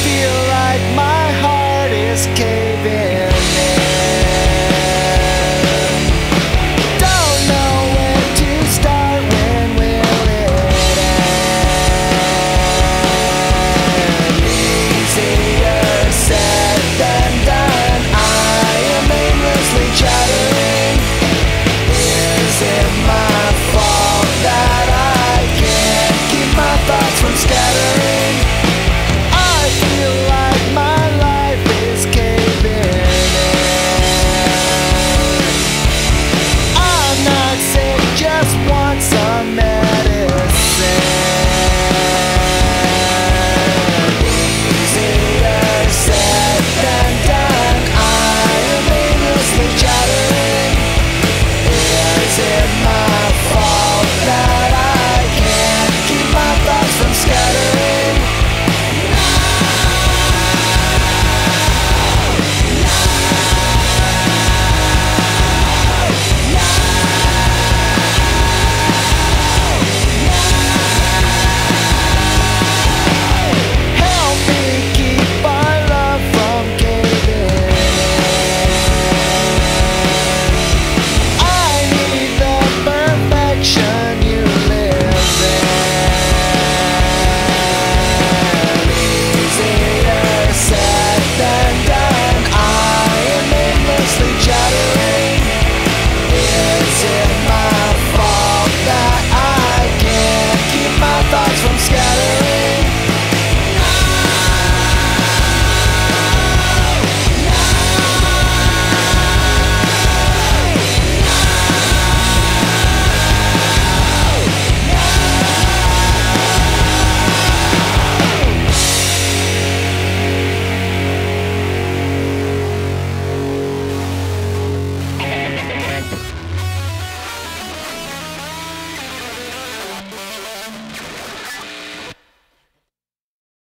feel like my heart is caving in. Don't know where to start, when will it end? Easier said than done. I am aimlessly chattering. Is it my fault that I can't keep my thoughts from scattering? I feel like my life is caving in. I'm not sick, just want some medicine. Easier said than done. I am aimlessly chattering. Is it my fault that I can't keep my thoughts from scattering? Help me keep our love from caving in. I need the perfection you live in. Easier said than done. I am aimlessly chattering. Is it my fault that I can't keep my thoughts from scattering?